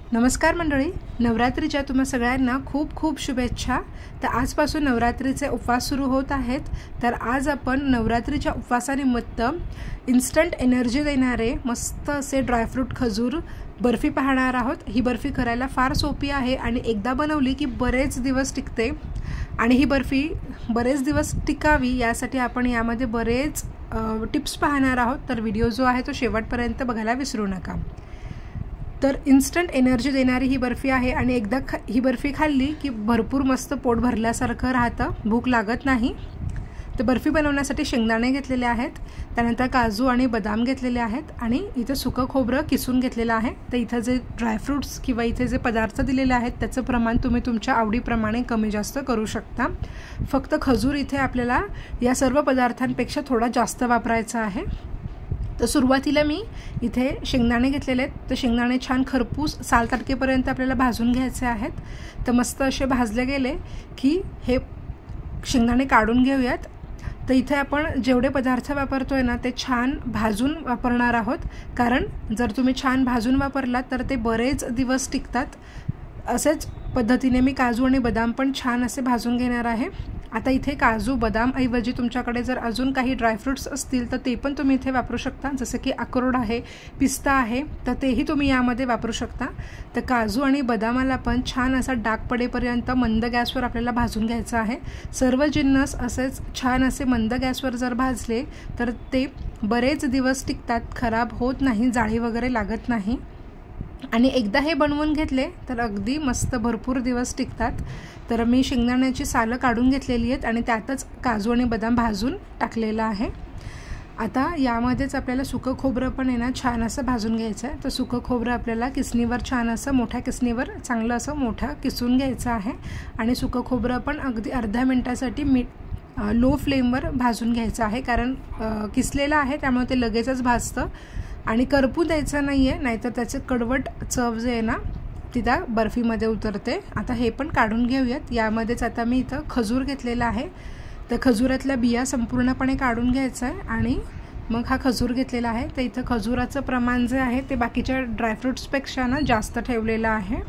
नमस्कार मंडळी, नवरात्रीच्या तुम्हा सगळ्यांना खूप खूप शुभेच्छा। तर आजपासून नवरात्रीचे उपवास सुरू होत आहेत। तर आज आपण नवरात्रीच्या उपवासानिमित्त इन्स्टंट एनर्जी देणारे मस्त असे ड्रायफ्रूट खजूर बर्फी पाहणार आहोत। ही बर्फी करायला फार सोपी आहे आणि एकदा बनवली की बरेच दिवस टिकते आणि ही बर्फी बरेच दिवस टिकावी यासाठी आपण यामध्ये बरेच टिप्स पाहणार आहोत। तर व्हिडिओ जो आहे तो शेवटपर्यंत बघायला विसरू नका। तर इन्स्टंट एनर्जी देणारी ही बर्फी आहे आणि एकदा ही बर्फी खाल्ली की भरपूर मस्त पोट भरल्यासारखं राहतं, भूक लागत नाही। तर बर्फी बनवण्यासाठी शेंगदाणे घेतलेले आहेत, त्यानंतर काजू आणि बदाम घेतलेले आहेत आणि इथे सुकं खोबरं किसून घेतलेलं आहे। तर इथे जे ड्रायफ्रूट्स किंवा इथे जे पदार्थ दिलेले आहेत त्याचं प्रमाण तुम्ही तुमच्या आवडीप्रमाणे कमी जास्त करू शकता। फक्त खजूर इथे आपल्याला या सर्व पदार्थांपेक्षा थोडा जास्त वापरायचा आहे। तर सुरुवातीला मी इथे शेंगदाणे घेतलेले आहेत। तर शेंगदाणे छान खरपूस साल तारखेपर्यंत आपल्याला भाजून घ्यायचे आहेत। तर मस्त असे भाजले गेले की हे शेंगदाणे काढून घेऊयात। तर इथे आपण जेवढे पदार्थ वापरतोय ना ते छान भाजून वापरणार आहोत, कारण जर तुम्ही छान भाजून वापरलात तर ते बरेच दिवस टिकतात। असेच पद्धतीने मी काजू आणि बदाम पण छान असे भाजून घेणार आहे। आता इथे काजू बदाम ऐवजी तुमच्याकडे जर अजून काही ड्रायफ्रूट्स असतील तर ते पण तुम्ही इथे वापरू शकता, जसं की अक्रोड आहे, पिस्ता आहे, तर तेही तुम्ही यामध्ये वापरू शकता। तर काजू आणि बदामाला पण छान असा डाग पडेपर्यंत मंद गॅसवर आपल्याला भाजून घ्यायचं आहे। सर्व जिन्नस असेच छान असे मंद गॅसवर जर भाजले तर ते बरेच दिवस टिकतात, खराब होत नाही, जाळी वगैरे लागत नाही आणि एकदा हे बनवून घेतले तर अगदी मस्त भरपूर दिवस टिकतात। तर मी शेंगदाण्याची सालं काढून घेतलेली आहेत आणि त्यातच काजू आणि बदाम भाजून टाकलेला आहे। आता यामध्येच आपल्याला सुकं खोबरं पण आहे ना छान असं भाजून घ्यायचं आहे। तर सुकं खोबरं आपल्याला किसणीवर छान असं मोठ्या किसणीवर चांगलं असं मोठं किसून घ्यायचं आहे आणि सुकं खोबरं पण अगदी अर्ध्या मिनिटासाठी लो फ्लेमवर भाजून घ्यायचं आहे, कारण किसलेलं आहे त्यामुळे ते लगेचच भाजतं आणि करपू द्यायचं नाही आहे, नाहीतर त्याचे कडवट चव जे आहे ना ती त्या बर्फीमध्ये उतरते। आता हे पण काढून घेऊयात। यामध्येच आता मी इथं खजूर घेतलेला आहे। तर खजुरातल्या बिया संपूर्णपणे काढून घ्यायचं आहे आणि मग हा खजूर घेतलेला आहे। तर इथं खजुराचं प्रमाण जे आहे ते बाकीच्या ड्रायफ्रूट्सपेक्षा ना जास्त ठेवलेलं आहे।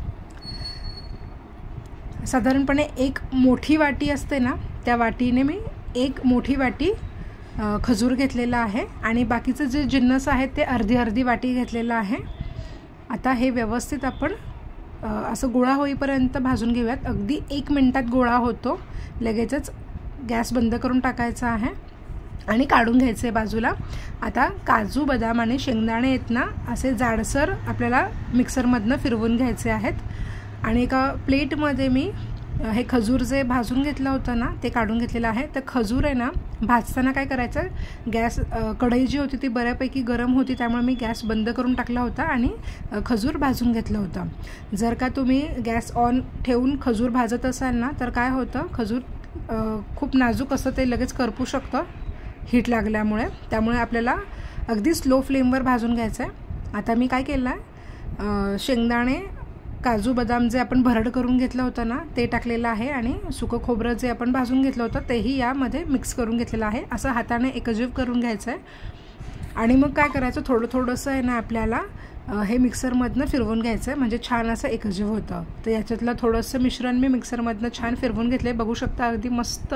साधारणपणे एक मोठी वाटी असते ना त्या वाटीने मी एक मोठी वाटी खजूर घेतलेला आहे आणि बाकीचं जे जिन्नस आहे ते अर्धी अर्धी वाटी घेतलेलं आहे। आता हे व्यवस्थित आपण असं गोळा होईपर्यंत भाजून घेऊयात। अगदी 1 मिनिटात गोळा होतो, लगेचच गॅस बंद करून टाकायचा आहे आणि काढून घ्यायचे बाजूला। आता काजू बदाम आणि शेंगदाणे आहेत ना असे जाडसर आपल्याला मिक्सरमधनं फिरवून घ्यायचे आहेत आणि एका प्लेटमध्ये मी हे खजूर जे भाजून घेतलं होतं ना ते काढून घेतलेलं आहे। तर खजूर आहे ना भाजताना काय करायचं, गॅस कढई जी होती ती बऱ्यापैकी गरम होती, त्यामुळे मी गॅस बंद करून टाकला होता आणि खजूर भाजून घेतलं होतं। जर का तुम्ही गॅस ऑन ठेवून खजूर भाजत असाल ना तर काय होतं, खजूर खूप नाजूक असतं, ते लगेच करपू शकतं हीट लागल्यामुळे, त्यामुळे आपल्याला अगदी स्लो फ्लेमवर भाजून घ्यायचं आहे। आता मी काय केलं आहे, शेंगदाणे काजू बदाम जे आपण भरड करून घेतलं होतं ना ते टाकलेलं आहे आणि सुकं खोबरं जे आपण भाजून घेतलं होतं तेही यामध्ये मिक्स करून घेतलेलं आहे। असं हाताने एकजीव करून घ्यायचं आहे आणि मग काय करायचं, थोडं थोडंसं आहे ना आपल्याला हे मिक्सरमधनं फिरवून घ्यायचं आहे, म्हणजे छान असं एकजीव होतं। तर याच्यातलं थोडंसं मिश्रण मी मिक्सरमधनं छान फिरवून घेतलं, बघू शकता अगदी मस्त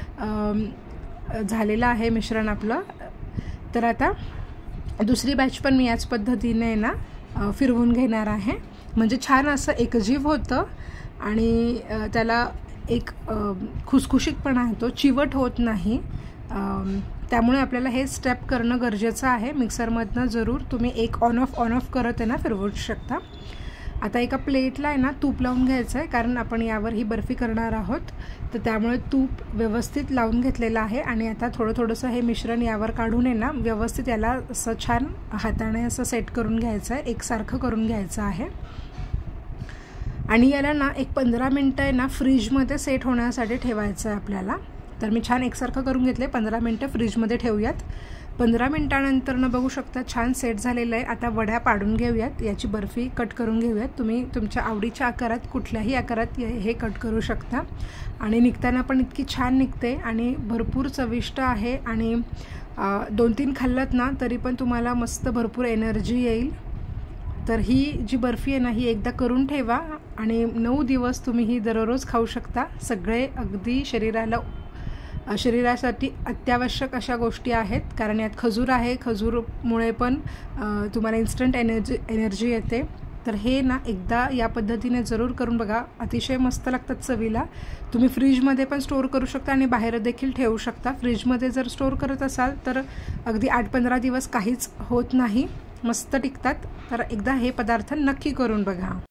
झालेलं आहे मिश्रण आपलं। तर आता दुसरी बॅच पण मी याच पद्धतीने ना फिरवून घेणार आहे, म्हणजे छान असं एकजीव होतं आणि त्याला एक खुसखुशीतपणा येतो, चिवट होत नाही। त्यामुळे आपल्याला हे स्टेप करणं गरजेचं आहे। मिक्सरमधनं जरूर तुम्ही एक ऑन ऑफ करत आहे ना फिरवू शकता। आता एका प्लेटला आहे ना तूप लावून घ्यायचं आहे, कारण आपण यावर ही बर्फी करणार आहोत, तर त्यामुळे तूप व्यवस्थित लावून घेतलेलं आहे आणि आता थोडंसं हे मिश्रण यावर काढून आहे ना व्यवस्थित याला असं छान हाताने असं सेट करून घ्यायचं आहे, एकसारखं करून घ्यायचं आहे आणि याला ना एक 15 मिनटं आहे ना फ्रीजमध्ये सेट होण्यासाठी ठेवायचं आहे आपल्याला। तर मी छान एकसारखं करून घेतले, 15 मिनटं फ्रीजमध्ये ठेवूयात। 15 मिनटानंतर न बघू शकता छान सेट झालेलं आहे। आता वड्या पाडून घेऊयात, याची बर्फी कट करून घेऊयात। तुम्ही तुमच्या आवडीच्या आकारात कुठल्याही आकारात हे कट करू शकता आणि निघताना पण इतकी छान निघते आणि भरपूर चविष्ट आहे आणि 2-3 खाल्लात ना तरी पण तुम्हाला मस्त भरपूर एनर्जी येईल। तर ही जी बर्फी आहे ना ही एकदा करून ठेवा आणि 9 दिवस तुम्ही ही दररोज खाऊ शकता. सगळे अगदी शरीरासाठी अत्यावश्यक अशा गोष्टी आहेत, कारण यात खजूर आहे. खजूरमुळे पण तुम्हाला इन्स्टंट एनर्जी येते. तर हे ना एकदा या पद्धतीने जरूर करून बघा, अतिशय मस्त लागतात चवीला. तुम्ही फ्रीजमध्ये पण स्टोअर करू शकता आणि बाहेर देखील ठेवू शकता. फ्रीजमध्ये जर स्टोअर करत असाल तर अगदी 8-15 दिवस काहीच होत नाही, मस्त टिकतात. तर एकदा हे पदार्थ नक्की करून बघा.